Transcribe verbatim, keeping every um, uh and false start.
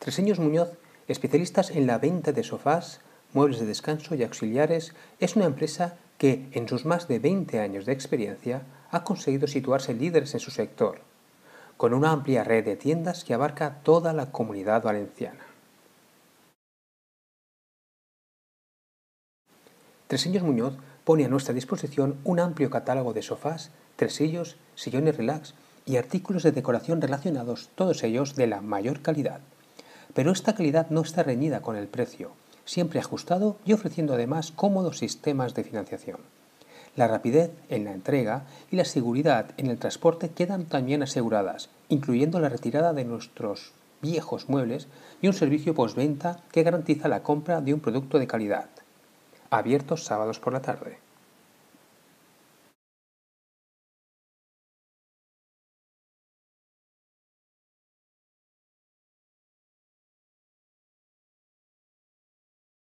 Treseños Muñoz, especialistas en la venta de sofás, muebles de descanso y auxiliares, es una empresa que, en sus más de veinte años de experiencia, ha conseguido situarse líderes en su sector, con una amplia red de tiendas que abarca toda la Comunidad Valenciana. Treseños Muñoz pone a nuestra disposición un amplio catálogo de sofás, tresillos, sillones relax y artículos de decoración relacionados, todos ellos de la mayor calidad. Pero esta calidad no está reñida con el precio, siempre ajustado y ofreciendo además cómodos sistemas de financiación. La rapidez en la entrega y la seguridad en el transporte quedan también aseguradas, incluyendo la retirada de nuestros viejos muebles y un servicio postventa que garantiza la compra de un producto de calidad. Abiertos sábados por la tarde.